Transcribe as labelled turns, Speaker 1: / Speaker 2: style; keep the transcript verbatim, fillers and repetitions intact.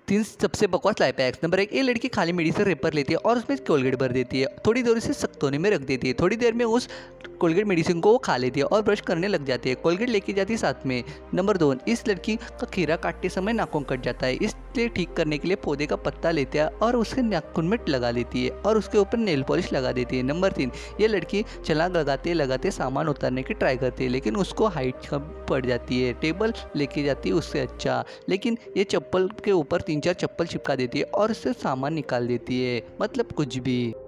Speaker 1: तीन सबसे बकवास लाइफ हैक्स। नंबर एक, ये लड़की खाली मिट्टी से रेपर लेती है और उसमें कोलगेट भर देती है, थोड़ी देर उसे सख्तोने में रख देती है, थोड़ी देर में उस कोलगेट मेडिसिन को वो खा लेती है और ब्रश करने लग जाती है, कोलगेट लेके जाती है साथ में। नंबर दो, इस लड़की का खीरा काटते समय नाखून कट जाता है, इसलिए ठीक करने के लिए पौधे का पत्ता लेती है और उसके नाखून में लगा लेती है और उसके ऊपर नेल पॉलिश लगा देती है। नंबर तीन, ये लड़की छलांग लगाते लगाते सामान उतारने की ट्राई करती है, लेकिन उसको हाइट कम पड़ जाती है, टेबल लेके जाती है उससे अच्छा, लेकिन ये चप्पल के ऊपर तीन चार चप्पल चिपका देती है और उससे सामान निकाल देती है, मतलब कुछ भी।